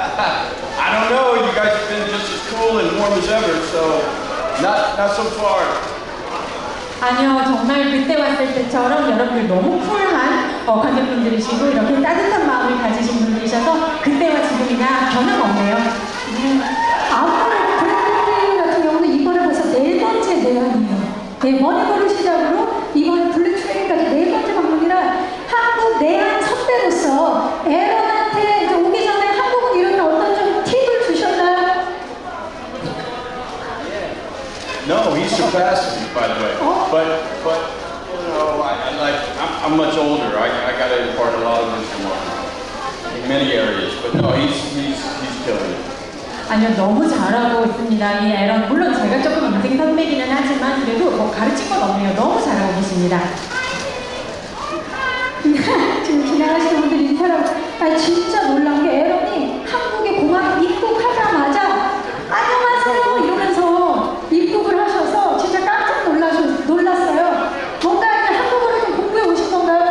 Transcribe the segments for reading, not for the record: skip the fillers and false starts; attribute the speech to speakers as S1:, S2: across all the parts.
S1: I don't know. You guys have been just as cool and warm as ever, so not so far.
S2: 아니요, 정말 그때 왔을 때처럼 여러분들 너무 쿨한 관객분들이시고 이렇게 따뜻한 마음을 가지신 분들이셔서 그때와 지금이나 변함없네요.
S3: 앞으로 블랙핑크 같은 경우는 이번에 벌써 4번째 내한이에요. 네, 머니볼을 시작으로 이번에 블랙트레인까지 4번째 방문이라 한국 내한 선배로서 에런한테 이제 오기 전에 한국은 이런 어떤 좀 팁을 주셨나요?
S1: No, he surpassed me, by the way. But you know, I'm much older. I got to impart a lot of wisdom in many areas. But no, he's killing it.
S2: 아니요, 너무 잘하고 있습니다. 이 에런, 물론 제가 조금 인생이 선배기는 하지만 그래도 뭐 가르칠 건 없네요. 너무 잘하고 계십니다.
S3: 지금 지나가시는 분들 인사라고. 진짜 놀란 게 에런이 한국에 공항 입국하자마자 안녕하세요 이러면서 입국을 하셔서 진짜 깜짝 놀랐어요. 뭔가 이제 한국어를 좀 공부해 오신 건가요?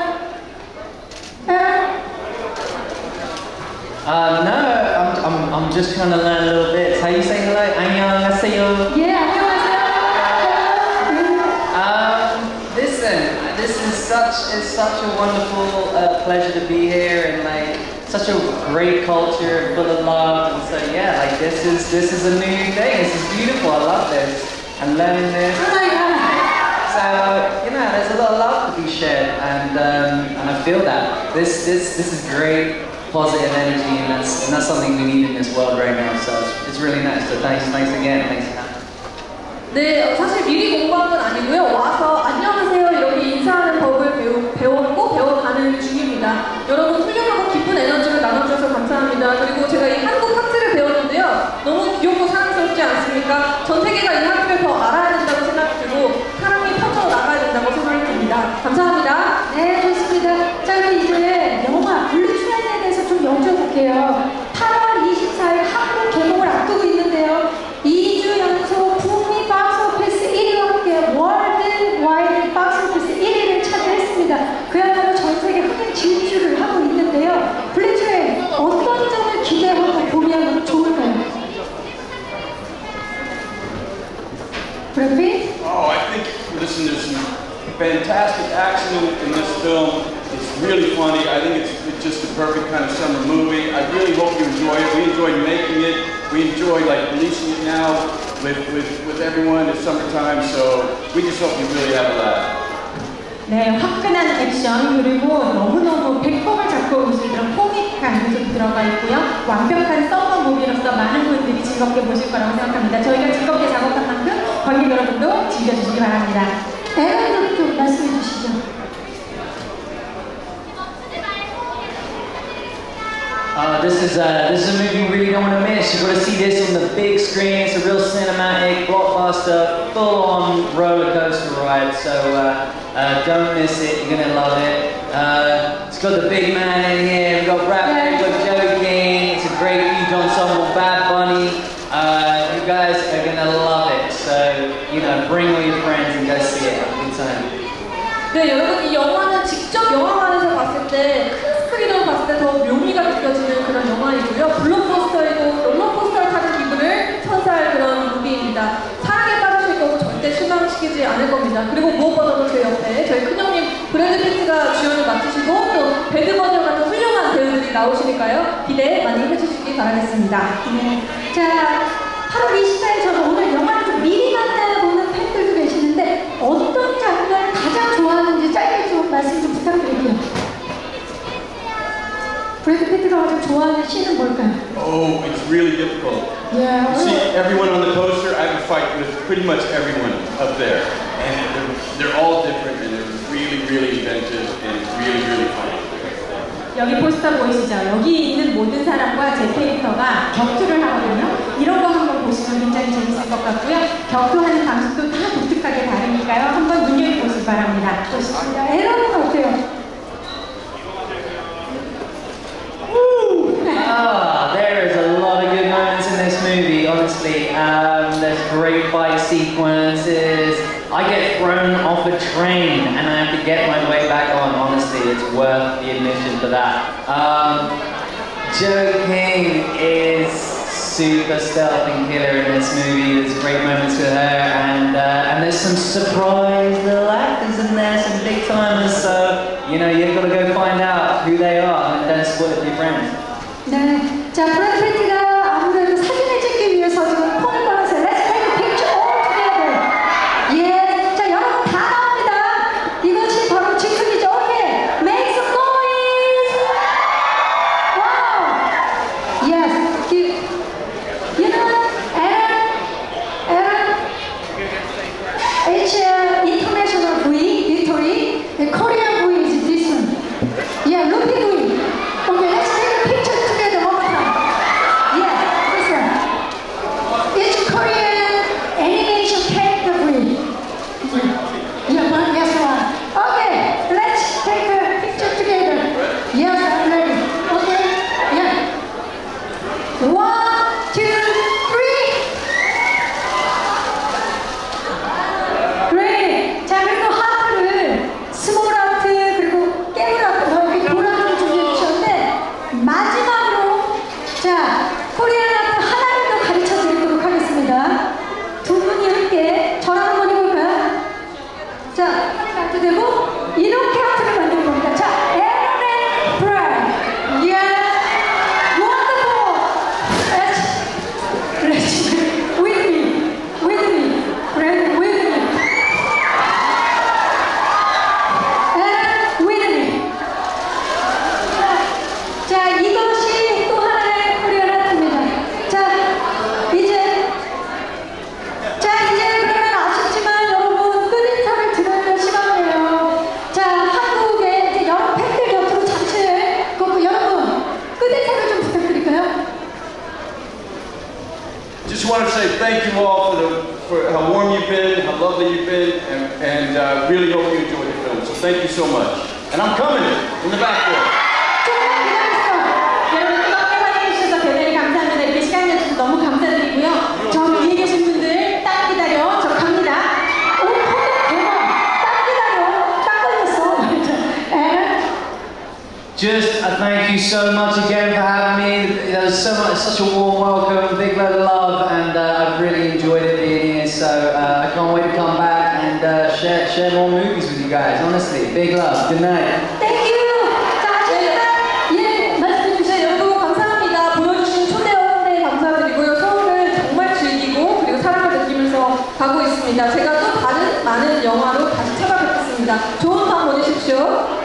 S4: No, I'm just trying to learn a little bit. How you say hello? 안녕하세요.
S3: Yeah, 안녕하세요.
S4: Listen, it's such a wonderful pleasure to be here, and like such a great culture full of love. And so yeah, like this is a new thing. This is beautiful. I love this. I'm learning this.
S3: Oh my God.
S4: So you know, there's a lot of love to be shared, and I feel that this is great. Positive energy, and that's something we need in this world right now. So it's really nice. So thanks again. Thanks.
S5: 네, 사실 미리 공부한 건 아니고요. 와서 안녕하세요 이렇게 인사하는 법을 배워가는 중입니다. 여러분 훌륭하고 기쁜 에너지를 나눠주셔서 감사합니다. 그리고 제가 이 한국 학트를 배웠는데요. 너무 귀엽고 사랑스럽지 않습니까? 전 세계가 이 학트를 더 알아야 된다고 생각이 들고 사랑이 퍼져 나가야 된다고 생각이 듭니다. 감사합니다.
S3: 네, 좋습니다. 자, 그럼 이제 영화 블루트레인에 대해서 좀 여쭤볼게요. 8월 24일 한국 개봉을 앞두고 있는데요. 2주 연속 북미 박스오피스 1위와 함께 월드와이드 박스오피스 1위를 차지했습니다. 그야말로 전 세계 흥행 질주를 하고 있는데요. 블루트레인 어떤 점을 기대하고 보면 좋을까요? 브래드?
S1: Oh, I think, listen, there's some fantastic action in this film. It's really funny. I think it's just the perfect kind of summer movie. I really hope you enjoy it. We enjoy making it. We enjoy like releasing it now with everyone. It's summertime, so we just hope you really have a laugh.
S2: 네, 화끈한 액션 그리고 너무너무 백범을 잡고 오실 그런 코믹한 요소도 들어가 있고요. 완벽한 썸머 무비로서 많은 분들이 즐겁게 보실 거라고 생각합니다. 저희가 즐겁게 작업한 만큼 관객 여러분도 즐겨주시기 바랍니다.
S3: 에런도 좀 말씀해 주시죠.
S4: This is a movie you really don't want to miss. You've got to see this on the big screen. It's a real cinematic, blockbuster, full-on roller coaster ride. So don't miss it. You're gonna love it. It's got the big man in here. We've got Brad Pitt, we've got Joe King. It's a great huge ensemble. Bad Bunny. You guys are gonna love it. So you know, bring all your friends and go see it. Have a good time.
S5: 네, 여러분 이 영화는 직접 영화관에서 봤을 때 큰 스크린으로 봤을 때 더 묘미가 느껴지는 그런 영화이고요. 블록버스터이고 롤러코스터를 타는 기분을 선사할 그런 무비입니다. 사랑에 빠지실 거고 절대 실망시키지 않을 겁니다. 그리고 무엇보다도 제 옆에 저희 큰형님 브래드 피트가 주연을 맡으시고 또 배드버전 같은 훌륭한 배우들이 나오시니까요. 기대 많이 해주시기 바라겠습니다.
S3: 네. 자, 8월 24일 저는 오늘 영화를 좀 미리 만나보는 팬들도 계시는데 어떤 장면을 가장 좋아하는지 짧게 좀 말씀 좀 부탁드릴게요. 브래드 피트가 가장 좋아하는 씬은 뭘까요?
S1: Oh, it's really difficult.
S3: Yeah.
S1: You see everyone on the poster, I have a fight with pretty much everyone up there. And they're all different and they're really, really inventive and really, really funny.
S2: 여기 포스터 보이시죠? 여기 있는 모든 사람과 제 캐릭터가 격투를 하거든요. 이런 거 한번 보시면 굉장히 재밌을 것 같고요. 격투하는 방식도 다 독특하게 다르니까요. 한번 눈여겨보시기 바랍니다.
S3: 좋습니다. 에런은 어때요?
S4: There is a lot of good moments in this movie, honestly. There's great fight sequences. I get thrown off a train and I have to get my way back on. Honestly, it's worth the admission for that. Joe King is super stealth and killer in this movie. There's great moments with her, and there's some surprise little actors in there, some big timers. So you know you've got to go find out who they are and don't spoil it for your friends.
S3: 네, 자 브래드 피트가 아무래도 사진을 찍기 위해서 지금 폰을 꺼내서 Let's take a picture all together. 예, 자 여러분 다 나옵니다. 이것이 바로 즉흥이죠. 오케이, make some noise. Wow. Yes, you know Aaron H international V Victory. The Korean V is this one. Yeah, look at V. Okay, let's take a picture together one more time. Yeah, this one. It's Korean animation character V. Yeah, one, yes, one. Okay, let's take a picture together. Yes, I'm ready. Okay, yeah. 1, 2, 3. Great. 자, 그리고 하트를 스몰 하트 그리고 깨물 하트 이렇게 보라를 준비해 주셨는데 마지막으로 자 코리안 하트 하나를 더 가르쳐 드리도록 하겠습니다. 두 분이 함께 저랑 한번 해볼까요? 자, 하트 되고 이렇게 하트를 만들 겁니다. 자, Aaron and Brad. Yeah. Wonderful. Let's with me. Brad, with me. And with me. 자, 이것이 또 하나의 코리안 아트입니다. 자, 이제 그러면 아쉽지만 여러분 끝인사를 드려야 시간이에요. 자, 한국의 이제 여러 팬들 곁으로 잠시 여러분 끝인사를 좀 부탁드릴까요?
S1: Just want to say thank you all for how warm you've been, how lovely you've been, and really hope you enjoyed the film. So thank you so much. And I'm coming in the back door.
S3: 조금만 기다리세요.
S2: 여러분 뜨겁게 환영해주셔서 대단히 감사합니다. 이렇게 시간 내주셔서 너무 감사드리고요. 저 위에 계신 분들 딱 기다려. 저 갑니다.
S3: 오, 대박. 딱 기다려. 딱 걸렸어. And
S4: Just thank you so much again for having me. There was such a warm welcome, big load of love, and I've really enjoyed it being here. So I can't wait to come back and share more movies with you guys. Honestly, big love. Good night.
S3: Thank you. 자, 아쉽지만 예, 말씀해 주세요.
S5: 여러분 감사합니다. 보여주신 초대원에 감사드리고요. 서울을 정말 즐기고 그리고 사랑을 느끼면서 가고 있습니다. 제가 또 다른 많은 영화로 다시 찾아뵙겠습니다. 좋은 밤 보내십시오.